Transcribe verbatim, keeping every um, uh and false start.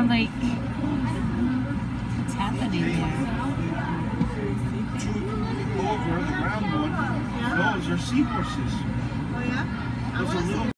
like, what's happening there? Two over the round one. Those are seahorses. Oh yeah? There's a little